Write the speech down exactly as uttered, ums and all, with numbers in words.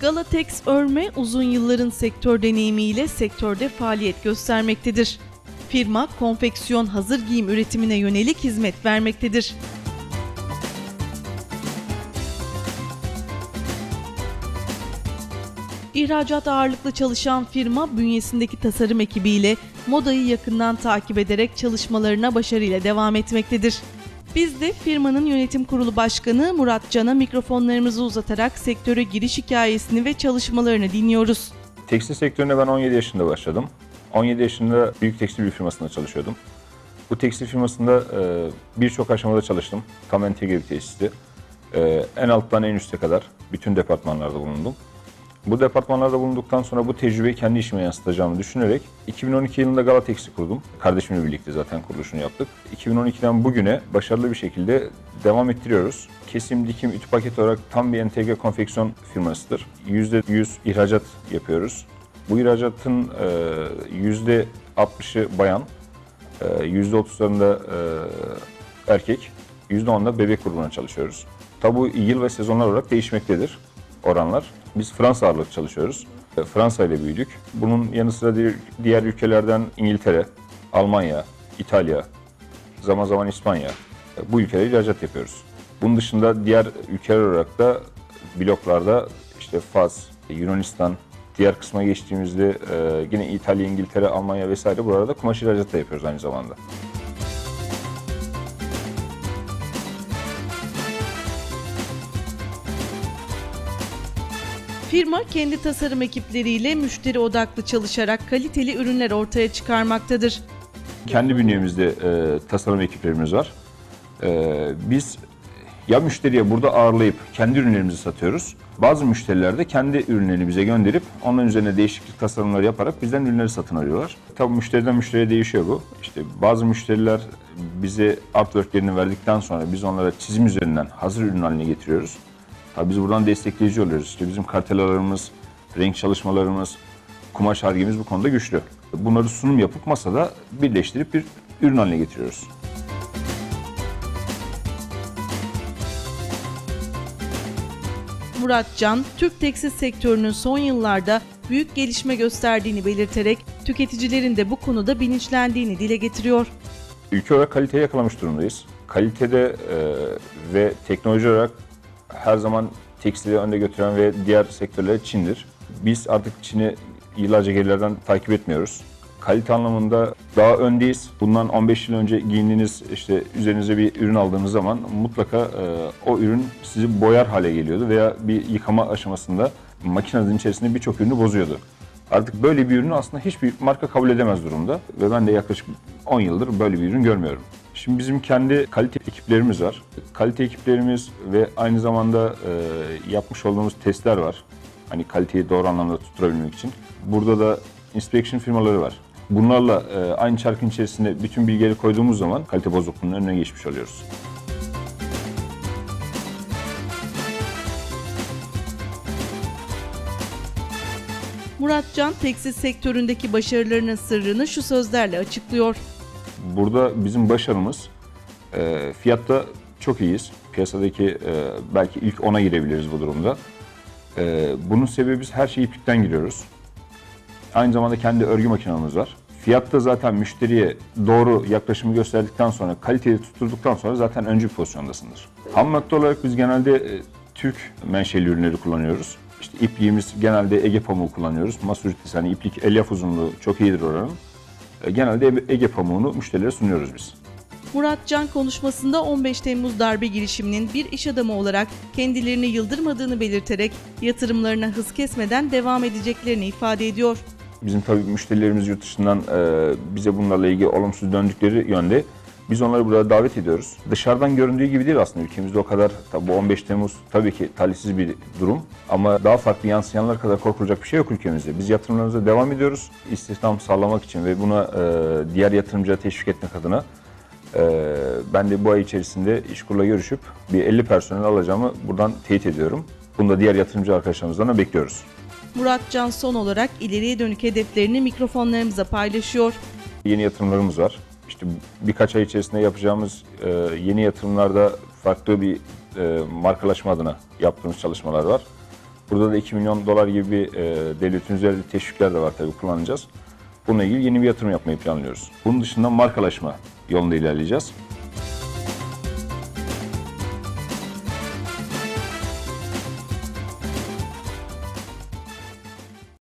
Galatex Örme uzun yılların sektör deneyimiyle sektörde faaliyet göstermektedir. Firma, konfeksiyon hazır giyim üretimine yönelik hizmet vermektedir. İhracat ağırlıklı çalışan firma, bünyesindeki tasarım ekibiyle modayı yakından takip ederek çalışmalarına başarıyla devam etmektedir. Biz de firmanın yönetim kurulu başkanı Murat Can'a mikrofonlarımızı uzatarak sektöre giriş hikayesini ve çalışmalarını dinliyoruz. Tekstil sektörüne ben on yedi yaşında başladım. on yedi yaşında büyük tekstil bir firmasında çalışıyordum. Bu tekstil firmasında e, birçok aşamada çalıştım. Tam entegre bir tesisti. E, en alttan en üste kadar bütün departmanlarda bulundum. Bu departmanlarda bulunduktan sonra bu tecrübeyi kendi işime yansıtacağımı düşünerek iki bin on iki yılında Galatex'i kurdum. Kardeşimle birlikte zaten kuruluşunu yaptık. iki bin on ikiden bugüne başarılı bir şekilde devam ettiriyoruz. Kesim, dikim, ütü paket olarak tam bir entegre konfeksiyon firmasıdır. yüzde yüz ihracat yapıyoruz. Bu ihracatın yüzde altmışı bayan, yüzde otuzlarında erkek, yüzde onda bebek grubuna çalışıyoruz. Tabi bu yıl ve sezonlar olarak değişmektedir oranlar. Biz Fransa ağırlıklı çalışıyoruz. Fransa ile büyüdük. Bunun yanı sıra diğer ülkelerden İngiltere, Almanya, İtalya, zaman zaman İspanya, bu ülkelere ihracat yapıyoruz. Bunun dışında diğer ülkeler olarak da bloklarda işte Fas, Yunanistan, diğer kısma geçtiğimizde yine İtalya, İngiltere, Almanya vesaire buralarda kumaş ihracatı da yapıyoruz aynı zamanda. Firma kendi tasarım ekipleriyle müşteri odaklı çalışarak kaliteli ürünler ortaya çıkarmaktadır. Kendi bünyemizde e, tasarım ekiplerimiz var. E, biz ya müşteriye burada ağırlayıp kendi ürünlerimizi satıyoruz. Bazı müşteriler de kendi ürünlerini bize gönderip onların üzerine değişiklik tasarımları yaparak bizden ürünleri satın alıyorlar. Tabii müşteriden müşteriye değişiyor bu. İşte bazı müşteriler bize artworklerini verdikten sonra biz onlara çizim üzerinden hazır ürün haline getiriyoruz. Tabii biz buradan destekleyici oluyoruz. İşte bizim kartelalarımız, renk çalışmalarımız, kumaş hargimiz bu konuda güçlü. Bunları sunum yapıp masada birleştirip bir ürün haline getiriyoruz. Murat Can, Türk tekstil sektörünün son yıllarda büyük gelişme gösterdiğini belirterek tüketicilerin de bu konuda bilinçlendiğini dile getiriyor. Ülke olarak kaliteyi yakalamış durumdayız. Kalitede e, ve teknoloji olarak her zaman tekstili önde götüren ve diğer sektörleri Çin'dir. Biz artık Çin'i yıllarca gerilerden takip etmiyoruz. Kalite anlamında daha öndeyiz. Bundan on beş yıl önce giyindiğiniz, işte üzerinize bir ürün aldığınız zaman mutlaka e, o ürün sizi boyar hale geliyordu veya bir yıkama aşamasında makinenizin içerisinde birçok ürünü bozuyordu. Artık böyle bir ürünü aslında hiçbir marka kabul edemez durumda ve ben de yaklaşık on yıldır böyle bir ürün görmüyorum. Şimdi bizim kendi kalite ekiplerimiz var. Kalite ekiplerimiz ve aynı zamanda e, yapmış olduğumuz testler var. Hani kaliteyi doğru anlamda tutturabilmek için. Burada da inspection firmaları var. Bunlarla e, aynı çarkın içerisinde bütün bilgileri koyduğumuz zaman kalite bozukluğunun önüne geçmiş oluyoruz. Murat Can, tekstil sektöründeki başarılarının sırrını şu sözlerle açıklıyor. Burada bizim başarımız e, fiyatta çok iyiyiz. Piyasadaki e, belki ilk ona girebiliriz bu durumda. E, bunun sebebi biz her şeyi iplikten giriyoruz. Aynı zamanda kendi örgü makinamız var. Fiyatta zaten müşteriye doğru yaklaşımı gösterdikten sonra, kaliteyi tutturduktan sonra zaten öncü pozisyondasındır. Ham madde olarak biz genelde e, Türk menşeli ürünleri kullanıyoruz. İşte ipliğimiz genelde Ege pamuğu kullanıyoruz. Masuriti, hani iplik elyaf uzunluğu çok iyidir oranın. E, genelde Ege pamuğunu müşterilere sunuyoruz biz. Murat Can konuşmasında on beş Temmuz darbe girişiminin bir iş adamı olarak kendilerini yıldırmadığını belirterek yatırımlarına hız kesmeden devam edeceklerini ifade ediyor. Bizim tabii müşterilerimiz yurt dışından e, bize bunlarla ilgili olumsuz döndükleri yönde biz onları buraya davet ediyoruz. Dışarıdan göründüğü gibi değil aslında ülkemizde o kadar, tabii bu on beş Temmuz tabii ki talihsiz bir durum ama daha farklı yansıyanlar kadar korkulacak bir şey yok ülkemizde. Biz yatırımlarımıza devam ediyoruz. İstihdam sağlamak için ve buna e, diğer yatırımcıya teşvik etmek adına e, ben de bu ay içerisinde İşkur'la görüşüp bir elli personel alacağımı buradan teyit ediyorum. Bunu da diğer yatırımcı arkadaşlarımızdan da bekliyoruz. Murat Can son olarak ileriye dönük hedeflerini mikrofonlarımıza paylaşıyor. Yeni yatırımlarımız var. İşte birkaç ay içerisinde yapacağımız e, yeni yatırımlarda farklı bir e, markalaşma adına yaptığımız çalışmalar var. Burada da iki milyon dolar gibi bir e, devletin üzerinde teşvikler de var tabii kullanacağız. Bununla ilgili yeni bir yatırım yapmayı planlıyoruz. Bunun dışında markalaşma yolunda ilerleyeceğiz.